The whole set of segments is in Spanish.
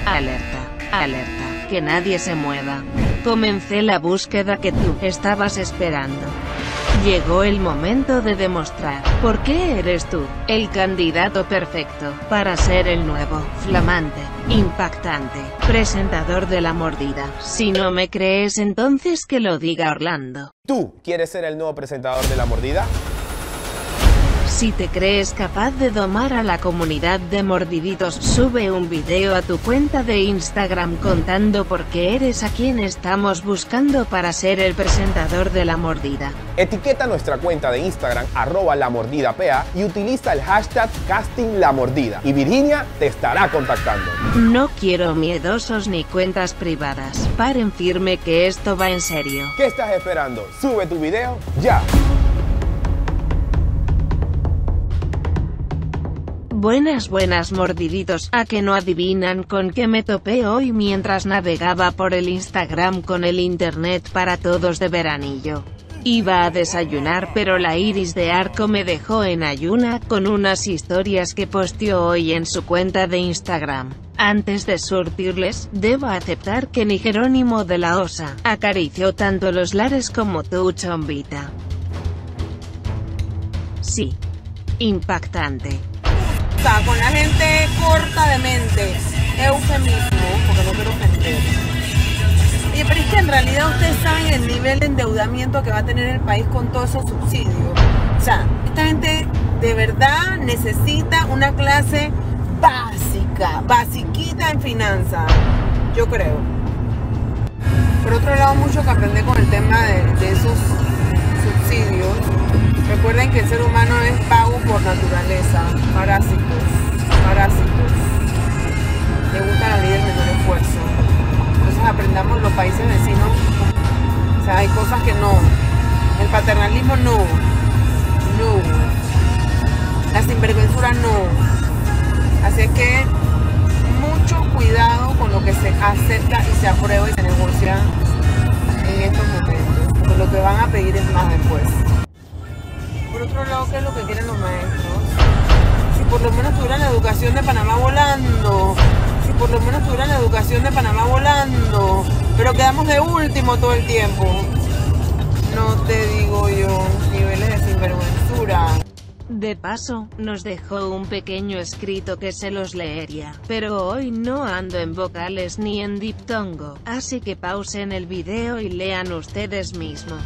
Alerta, alerta, que nadie se mueva. Comencé la búsqueda que tú estabas esperando. Llegó el momento de demostrar por qué eres tú el candidato perfecto para ser el nuevo, flamante, impactante presentador de La Mordida. Si no me crees, entonces que lo diga Orlando. ¿Tú quieres ser el nuevo presentador de La Mordida? Si te crees capaz de domar a la comunidad de mordiditos, sube un video a tu cuenta de Instagram contando por qué eres a quien estamos buscando para ser el presentador de La Mordida. Etiqueta nuestra cuenta de Instagram @lamordidapa y utiliza el hashtag #CastingLaMordida y Virginia te estará contactando. No quiero miedosos ni cuentas privadas. Paren firme que esto va en serio. ¿Qué estás esperando? Sube tu video ya. Buenas mordiditos, ¿a que no adivinan con qué me topé hoy mientras navegaba por el Instagram con el internet para todos de veranillo? Iba a desayunar, pero la Iris de Arco me dejó en ayuna con unas historias que posteó hoy en su cuenta de Instagram. Antes de surtirles, debo aceptar que ni Jerónimo de la Osa acarició tanto los lares como tu chombita. Sí. Impactante. Con la gente corta de mente, eufemismo, porque no quiero ofender. Oye, pero es que en realidad ustedes saben el nivel de endeudamiento que va a tener el país con todos esos subsidios. O sea, esta gente de verdad necesita una clase básica, basiquita en finanzas, yo creo. Por otro lado, mucho que aprender con el tema de esos subsidios. Recuerden que el ser humano es vago por naturaleza, parásitos. Le gusta la ley del menor esfuerzo. Entonces aprendamos los países vecinos. O sea, hay cosas que no. El paternalismo no. La sinvergüenzura no. Así es que mucho cuidado con lo que se acepta y se aprueba y se negocia en estos momentos. Porque lo que van a pedir es más después. Por otro lado, ¿qué es lo que quieren los maestros? Si por lo menos tuvieran la educación de Panamá volando. Pero quedamos de último todo el tiempo. No te digo yo, niveles de sinvergüenzura. De paso, nos dejó un pequeño escrito que se los leería, pero hoy no ando en vocales ni en diptongo, así que pausen el video y lean ustedes mismos.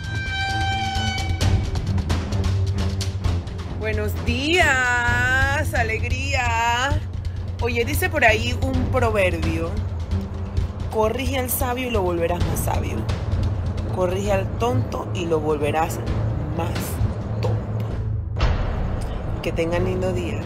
Buenos días, alegría. Oye, dice por ahí un proverbio: corrige al sabio y lo volverás más sabio. Corrige al tonto y lo volverás más tonto. Que tengan lindo día.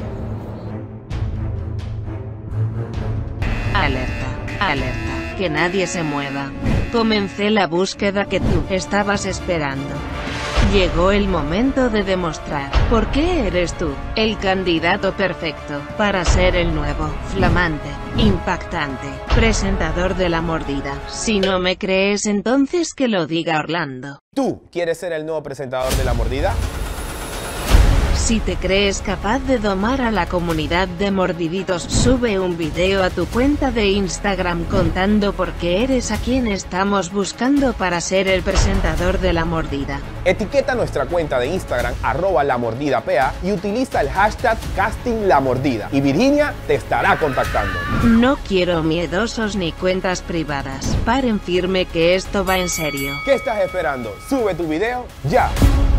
Alerta, alerta, que nadie se mueva. Comencé la búsqueda que tú estabas esperando. Llegó el momento de demostrar por qué eres tú el candidato perfecto para ser el nuevo, flamante, impactante presentador de La Mordida. Si no me crees, entonces que lo diga Orlando. ¿Tú quieres ser el nuevo presentador de La Mordida? Si te crees capaz de domar a la comunidad de mordiditos, sube un video a tu cuenta de Instagram contando por qué eres a quien estamos buscando para ser el presentador de La Mordida. Etiqueta nuestra cuenta de Instagram @lamordidapa y utiliza el hashtag #CastingLaMordida y Virginia te estará contactando. No quiero miedosos ni cuentas privadas. Paren firme que esto va en serio. ¿Qué estás esperando? Sube tu video ya.